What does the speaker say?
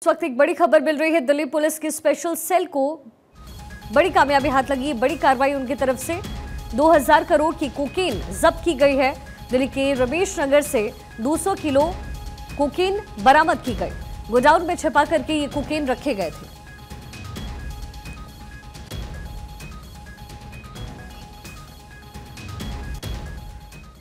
इस वक्त एक बड़ी खबर मिल रही है। दिल्ली पुलिस की स्पेशल सेल को बड़ी कामयाबी हाथ लगी, बड़ी कार्रवाई उनकी तरफ से। 2000 करोड़ की कोकीन जब्त की गई है। दिल्ली के रमेश नगर से 200 किलो कोकीन बरामद की गई। गोडाउन में छिपा करके ये कोकीन रखे गए थे।